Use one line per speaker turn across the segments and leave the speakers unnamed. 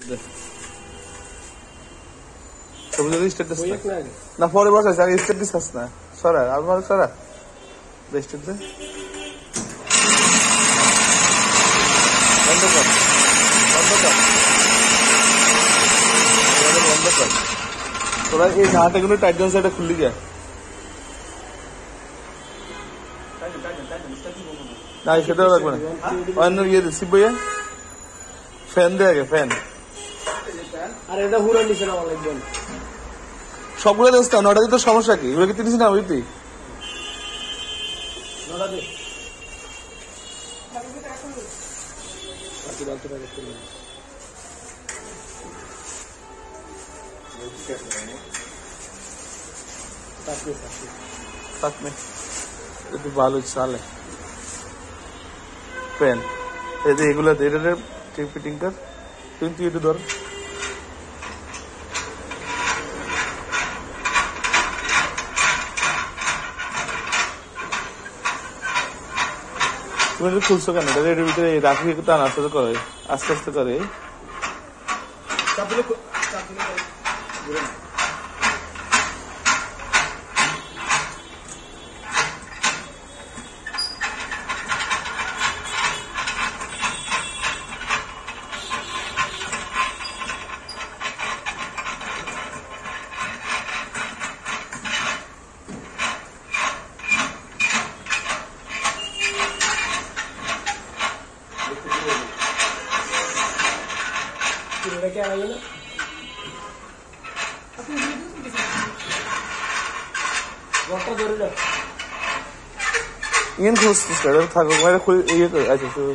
না পরে বসাইছে আগে স্টেট দিস না সরা আমার সরা স্টেট দে বন্ধ কর তোরা এই ঘাটা গুলো টাইট ডাউন সাইডে খুললি যায় না সেটাও রাখবে না অন্য ইয়ে দিচ্ছি বইয়া ফ্যান দেয় আগে ফ্যান
আর এটা হুড়া নিচে নামা লাগবে
সবগুলো দেখ না নটা তো সমস্যা কি ওগুলো কি তিরিশ না বুঝতি একটু ভালো চালে ফ্যান এই যে এগুলো ফিটিং কর তুই একটু ধর তুমি খুলছো কেন এর ভিতরে রাখি টান আস্তে আস্তে করে আস্তে আস্তে করে
क्या है ना
ইন খুঁজছিস থাকো মানে ইয়ে করে আচ্ছা তো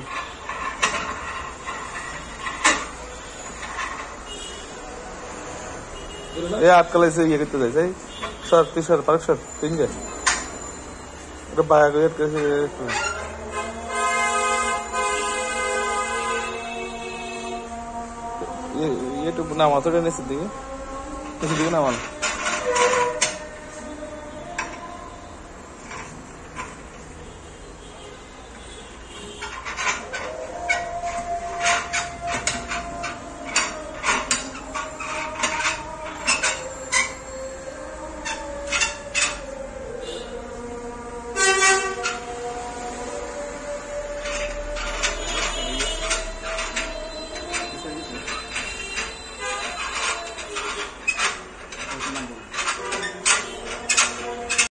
আটকালাইছে ইয়ে করতে যাই যাই সর তুই সর পারক সর তুই যা ওটা বায়া করে ये तो नामा तो नहीं सिद्धि नामा